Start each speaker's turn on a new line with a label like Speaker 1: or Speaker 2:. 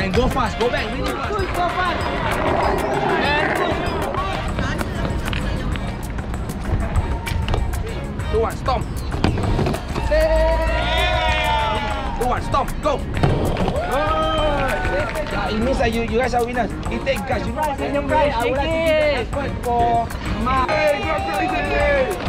Speaker 1: And go fast, go back, really fast.
Speaker 2: Push, go fast. And push.
Speaker 1: 2, 1, stop. 2, 1, stop, go. It means that you guys are winners. It takes guys, you know what?
Speaker 2: Shake it.
Speaker 1: For my. Hey, go crazy.